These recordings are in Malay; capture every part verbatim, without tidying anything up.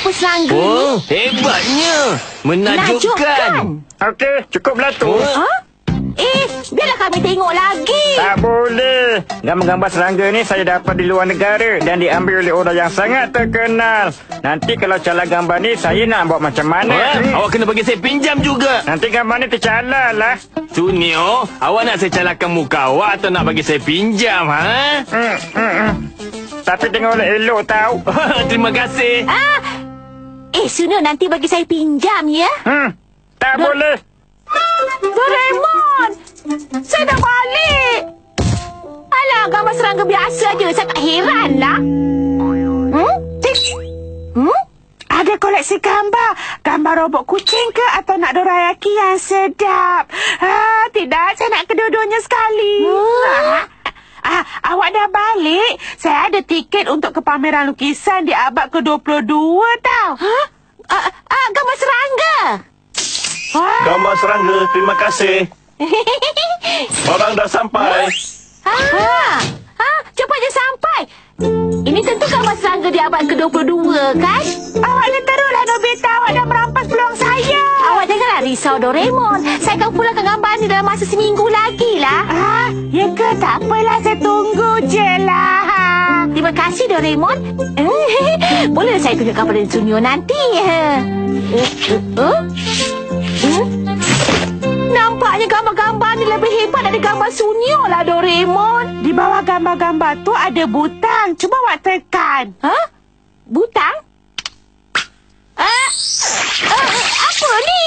apa serangga Oh, ni? hebatnya. Menakjubkan. Menakjubkan. Okey, cukuplah tu. Oh. Ha? Eh, biarlah kami tengok lagi. Tak boleh. Gambar-gambar serangga ni saya dapat di luar negara dan diambil oleh orang yang sangat terkenal. Nanti kalau calar gambar ni, saya nak buat macam mana? Oh, Hmm. awak kena bagi saya pinjam juga. Nanti gambar ni tercalar lah. Sunio, awak nak saya calahkan muka awak atau nak bagi saya pinjam, ha? Hmm, hmm, hmm. Tapi tengok elok tahu. Terima kasih. Ah. Eh, Sunio, nanti bagi saya pinjam, ya? Hmm, tak Dah- boleh. Doraemon! Saya dah balik! Alah, gambar serangga biasa je. Saya tak heran lah. Hmm? Hmm? Ada koleksi gambar. Gambar robot kucing ke atau nak dorayaki yang sedap? Ah, tidak, saya nak kedua-duanya sekali. Ah, ah, awak dah balik. Saya ada tiket untuk ke pameran lukisan di abad ke dua puluh dua tau. Ha? Ah, ah, gambar serangga. Wah. Gambar serangga, terima kasih. Barang dah sampai. Ha? Ha? Cepat je sampai. Ini tentu gambar serangga di abad ke dua puluh dua, kan? Awak ni teruklah, Nobita. Awak dah merampas peluang saya. Awak janganlah risau, Doraemon. Saya akan pulangkan gambar ni dalam masa seminggu lagi lah. Ah, ya ke? Tak apalah, saya tunggu je lah. Terima kasih, Doraemon. Boleh saya tunjukkan pada Sunio nanti? Uh, uh, uh? Hmm? Nampaknya gambar-gambar ni lebih hebat dari gambar Sunio lah, Doraemon. Di bawah gambar-gambar tu ada butang. Cuba awak tekan. Ha? Butang? Ah, ah, apa ni?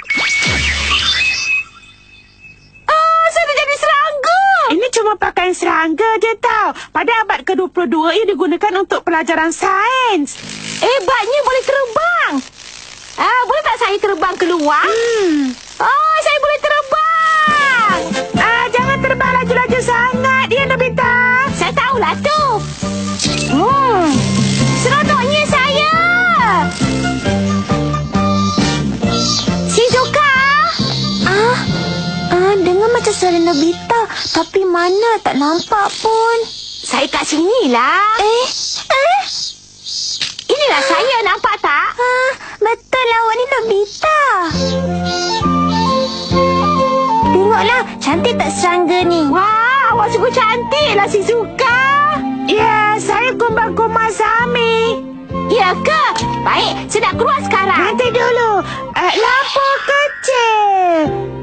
Ah, saya dah jadi serangga. Ini cuma pakaian serangga je tau. Pada abad ke dua puluh dua ia digunakan untuk pelajaran sains. Hebatnya boleh terbang. Ah, boleh tak saya terbang keluar? Hmm. Oh, saya boleh terbang. Ah, jangan terbang laju-laju sangat ya, Nobita. Saya tahulah tu. Hmm. Seronoknya saya. Shizuka. Ah, ah, dengar macam suara Nobita, tapi mana tak nampak pun. Saya kat sinilah. Eh, eh. Inilah saya, nampak tak? Ah, betul lah, awak ni Nobita. Tengoklah, cantik tak serangga ni? Wah, awak sungguh cantik lah, Shizuka. Ya, saya kumbang-kumbang Sami. Ya ke? Baik, saya nak keluar sekarang. Nanti dulu. Uh, lampu kecil.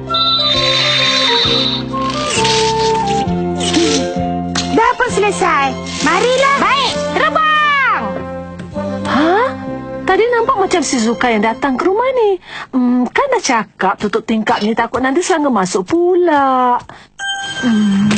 Dah pun selesai. Marilah. Baik, terbang. Ha? Tadi nampak macam Shizuka yang datang ke rumah ni. Hmm, kan dah cakap tutup tingkap ni takut nanti serangga masuk pula. Hmm.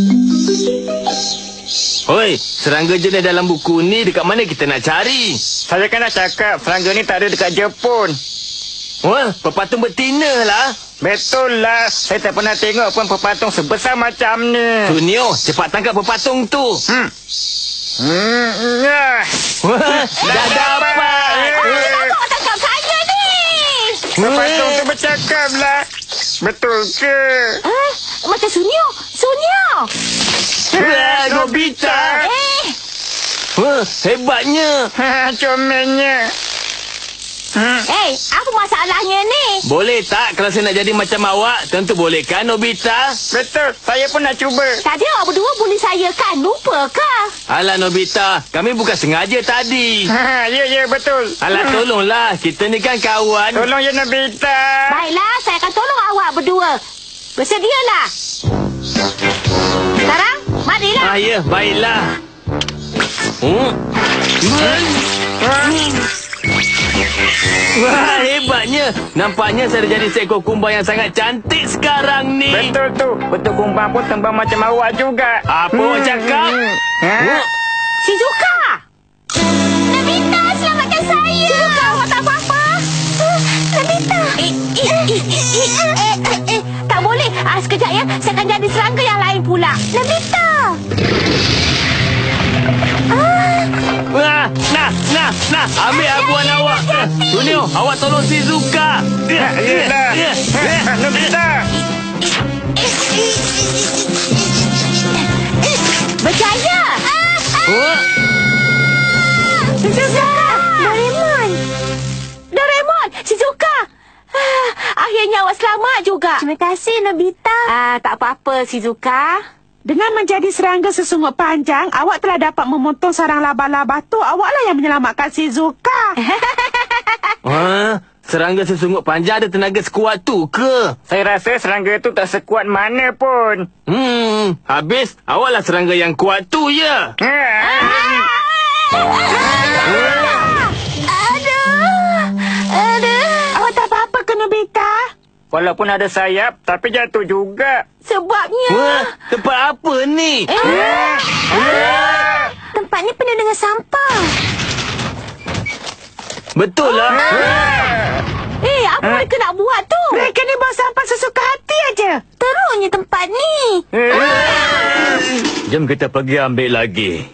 Oi, serangga jenis dalam buku ni dekat mana kita nak cari? Saya kan dah cakap, serangga ni tak ada dekat Jepun. Wah, pepatung betina lah. Betul lah. Saya tak pernah tengok pun pepatung sebesar macam ni. Sunio, cepat tangkap pepatung tu. Hmm. Hmm. Ya. Wah, dah dapat. Kenapa awak tangkap saya ni? Pepatung tu bercakap lah. Betul ke? Ah, macam Sunio. Sunio. Wah, Nobita. Eh, Wah, hebatnya. Ha, comelnya. Hmm. eh, apa masalahnya ni? Boleh tak kalau saya nak jadi macam awak? Tentu boleh kan, Nobita? Betul. Saya pun nak cuba. Tadi awak berdua bully saya kan? Lupa ke? Alah, Nobita. Kami bukan sengaja tadi. Ha, ya, ya, betul. Alah, tolonglah. Kita ni kan kawan. Tolong ya, Nobita. Baiklah, saya akan tolong awak berdua. Bersedialah. Sekarang, marilah. Ah, ya, baiklah. Hmm. Wah, hebatnya. Nampaknya saya dah jadi seekor kumbang yang sangat cantik sekarang ni. Betul tu. Betul kumbang pun tembang macam awak juga. Apa awak cakap? Ha? Hmm. Shizuka! Nobita, selamatkan saya! Shizuka, awak tak apa-apa? Uh, Nobita! Eh, eh, eh, eh, eh, eh, eh, eh. Tak boleh. Ah, sekejap ya. Saya akan jadi serangga yang lain pula. Nobita! Ah. Wah, nah, nah, nah. Ambil abuan awak. Sunio, awak tolong Shizuka. Ha, yelah. Ha, Nobita. Berjaya! Ah, ah. Oh. Shizuka! Doraemon! akhirnya awak selamat juga. Terima kasih, Nobita. Ah, tak apa-apa, Shizuka. Dengan menjadi serangga sesungguh panjang, awak telah dapat memotong sarang laba-laba tu. Awaklah yang menyelamatkan Shizuka. Ha? Serangga sesungguh panjang ada tenaga sekuat tu ke? Saya rasa serangga tu tak sekuat mana pun. Hmm, habis awaklah serangga yang kuat tu ya. Aduh. Aduh. Awak tak apa-apa ke, Nobita? Walaupun ada sayap, tapi jatuh juga. Sebabnya... Wah, tempat apa ni? Eh. Tempat ni penuh dengan sampah. Betul lah. Eh, apa mereka nak buat tu? Mereka ni buang sampah sesuka hati aja. Teruknya tempat ni. Jom kita pergi ambil lagi.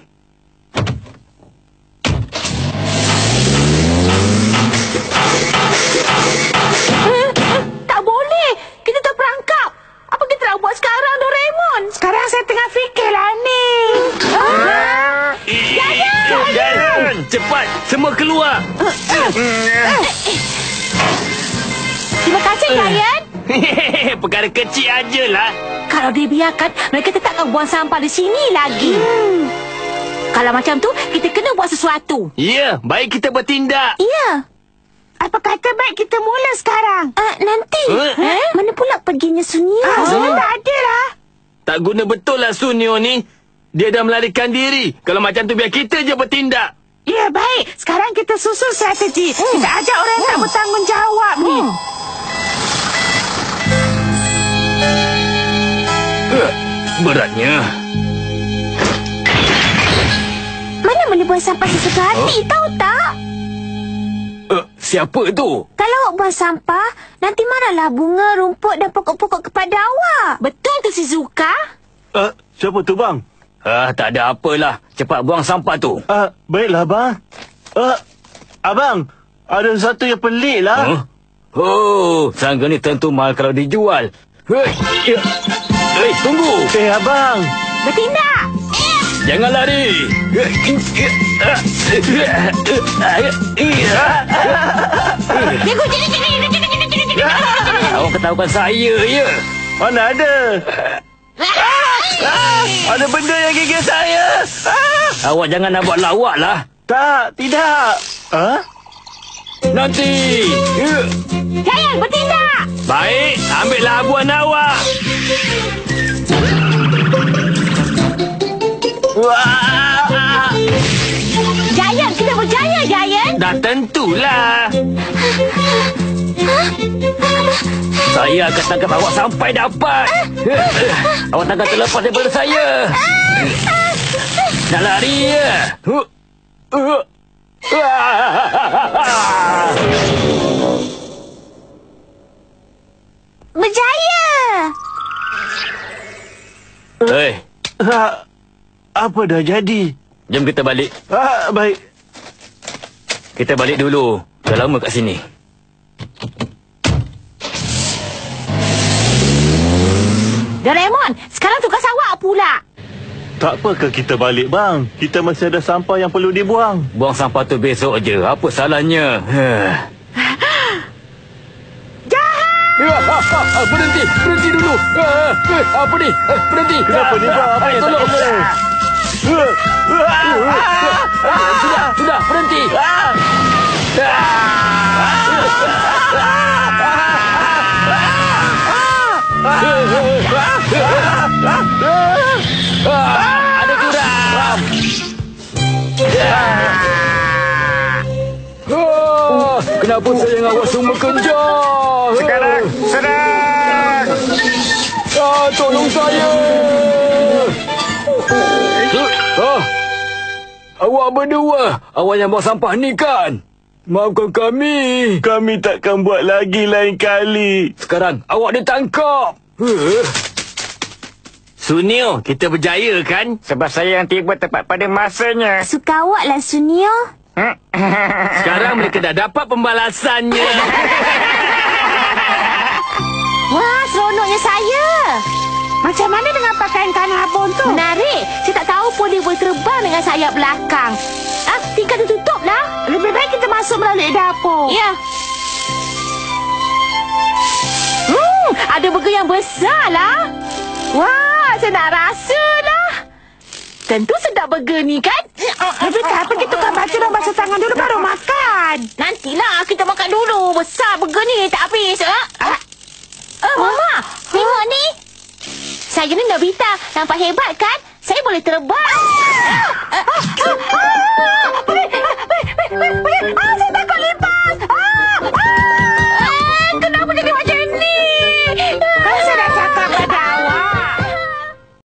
Tak boleh. Kita terperangkap. Apa kita nak buat sekarang, Doraemon? Sekarang saya tengah fikirlah ni. Ah! Jayan! Jalan! Cepat! Semua keluar! Terima kasih, Jayan. Hehehe, perkara kecil ajalah. Kalau dibiarkan, mereka tetap akan buang sampah di sini lagi. Hmm. Kalau macam tu, kita kena buat sesuatu. Ya, baik kita bertindak. Ya. Apa kata baik kita mula sekarang? Uh, nanti. Eh? Mana pula perginya Sunio? Ah, sudah tak ada lah. Tak guna betul lah Sunio ni. Dia dah melarikan diri. Kalau macam tu biar kita je bertindak. Ya, baik. Sekarang kita susun strategi. Hmm. Kita ajak orang yang tak bertanggungjawab ni. Hmm. Uh, beratnya. Mana boleh buang sampah sesuka hati, tahu tak? Uh, siapa tu? Kalau awak buang sampah, nanti marahlah bunga, rumput dan pokok-pokok kepada awak. Betul tu, Shizuka? Uh, siapa tu, bang? Ah, tak ada apalah. Cepat buang sampah tu. Uh, baiklah, bang. Uh, abang, ada sesuatu yang pelik lah. Huh? Oh, serangga ni tentu mahal kalau dijual. Hei, ya. Hei, tunggu. Eh, abang. Bertindak! Jangan lari. Cikgu, cikgu, cikgu, cikgu, cikgu, cikgu. Awak ketahukan saya, ya? Mana ada? Ah, ada benda yang gigit saya. Ah. Awak jangan nak buat lawak lah. Tak, tidak. Ah? Nanti. Jayan, bertindak! Baik, ambillah abuan awak. Wah. Jayan, kita berjaya, Jayan. Dah tentulah. Saya akan tangkap awak sampai dapat. Awak takkan terlepas daripada saya. Nak lari ya? Berjaya! Hei, Ah, apa dah jadi? jom kita balik. Ah, baik. Kita balik dulu. Dah lama kat sini. Doraemon, sekarang tugas awak pula. Tak apakah kita balik, bang? Kita masih ada sampah yang perlu dibuang. Buang sampah tu besok je. Apa salahnya? Jahat! Berhenti, berhenti dulu. Apa ni? Berhenti. Kenapa ni, bang? Apa yang tak Tolong. boleh? Sudah, sudah, berhenti. Ada kurang. Oh, kenapa saya yang awak semua kejar? Sekarang, serang! Ah, tolong saya. Ah, awak berdua, awak yang bawa sampah ni kan? Maafkan kami. Kami takkan buat lagi lain kali. Sekarang awak ditangkap. Huh? Sunio, kita berjaya kan? Sebab saya yang tiba tepat pada masanya. Suka awak lah, Sunio. Sekarang mereka dah dapat pembalasannya. Wah, seronoknya saya. Macam mana dengan pakaian kanabon tu? Menarik. Saya tak tahu pun dia boleh terbang dengan sayap belakang. Ah, tingkap ditutup lah. Lebih baik kita masuk melalui dapur. Ya. ada burger yang besar lah. Wah, saya nak rasa lah. Tentu sedap burger ni kan? Nobita, pergi tukar baju